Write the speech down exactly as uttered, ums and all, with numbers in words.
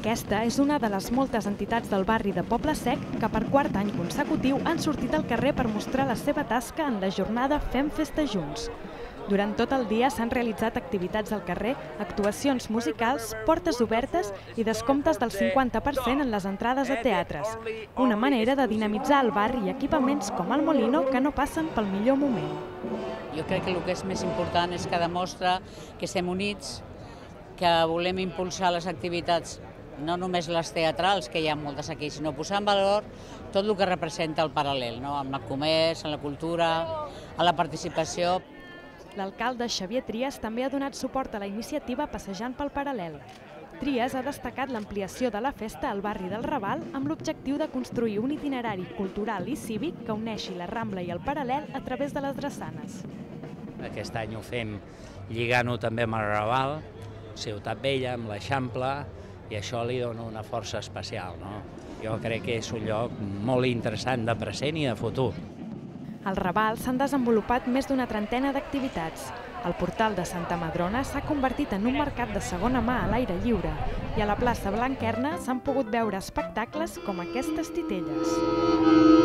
Aquesta és una de les moltes entitats del barri de Poble Sec que per quart any consecutiu han sortit al carrer per mostrar la seva tasca en la jornada Fem Festa Junts. Durant tot el dia s'han realitzat activitats al carrer, actuacions musicals, portes obertes i descomptes del cinquanta per cent en les entrades a teatres. Una manera de dinamitzar el barri i equipaments com el Molino que no passen pel millor moment. Jo crec que el que és més important és que demostra que estem units, que volem impulsar les activitats, no només les teatrals, que hi ha moltes aquí, sinó posar en valor tot el que representa el paral·lel, no? En el comerç, en la cultura, en la participació. L'alcalde Xavier Trias també ha donat suport a la iniciativa Passejant pel Paral·lel. Trias ha destacat l'ampliació de la festa al barri del Raval amb l'objectiu de construir un itinerari cultural i cívic que uneixi la Rambla i el Paral·lel a través de les drassanes. Aquest any ho fem lligant-ho també amb el Raval, Ciutat Vella, amb l'Eixample, i això li dona una força especial, no? Jo crec que és un lloc molt interessant de present i de futur. Al Raval s'han desenvolupat més d'una trentena d'activitats. El portal de Santa Madrona s'ha convertit en un mercat de segona mà a l'aire lliure i a la plaça Blanquerna s'han pogut veure espectacles com aquestes titelles.